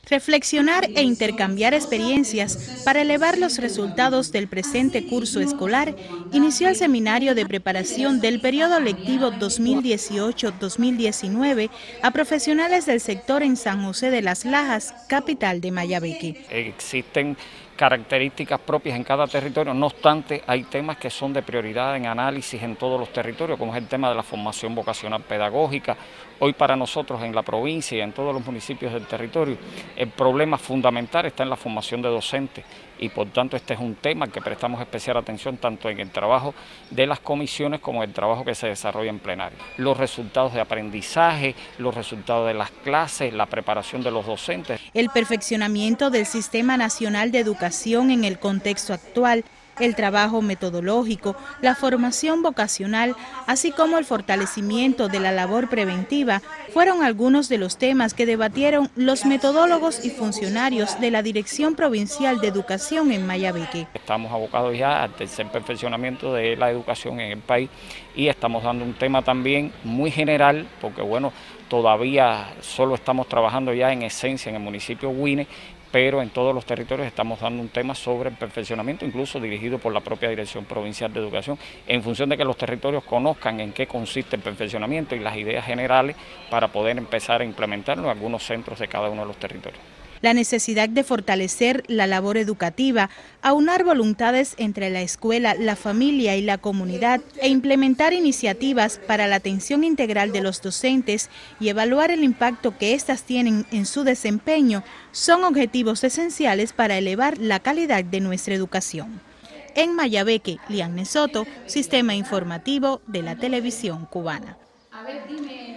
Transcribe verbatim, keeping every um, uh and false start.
reflexionar e intercambiar experiencias para elevar los resultados del presente curso escolar, inició el seminario de preparación del periodo lectivo dos mil dieciocho dos mil diecinueve a profesionales del sector en San José de las Lajas, capital de Mayabeque. Existen características propias en cada territorio, no obstante hay temas que son de prioridad en análisis en todos los territorios, como es el tema de la formación vocacional pedagógica. Hoy para nosotros en la provincia y en todos los municipios del territorio el problema fundamental está en la formación de docentes y por tanto este es un tema al que prestamos especial atención tanto en el trabajo de las comisiones como en el trabajo que se desarrolla en plenario. Los resultados de aprendizaje, los resultados de las clases, la preparación de los docentes. El perfeccionamiento del Sistema Nacional de Educación en el contexto actual, el trabajo metodológico, la formación vocacional, así como el fortalecimiento de la labor preventiva, fueron algunos de los temas que debatieron los metodólogos y funcionarios de la Dirección Provincial de Educación en Mayabeque. Estamos abocados ya al tercer perfeccionamiento de la educación en el país y estamos dando un tema también muy general, porque bueno, todavía solo estamos trabajando ya en esencia en el municipio Guine, pero en todos los territorios estamos dando un tema sobre el perfeccionamiento, incluso dirigido por la propia Dirección Provincial de Educación, en función de que los territorios conozcan en qué consiste el perfeccionamiento y las ideas generales para poder empezar a implementarlo en algunos centros de cada uno de los territorios. La necesidad de fortalecer la labor educativa, aunar voluntades entre la escuela, la familia y la comunidad e implementar iniciativas para la atención integral de los docentes y evaluar el impacto que éstas tienen en su desempeño son objetivos esenciales para elevar la calidad de nuestra educación. En Mayabeque, Lianne Soto, Sistema Informativo de la Televisión Cubana.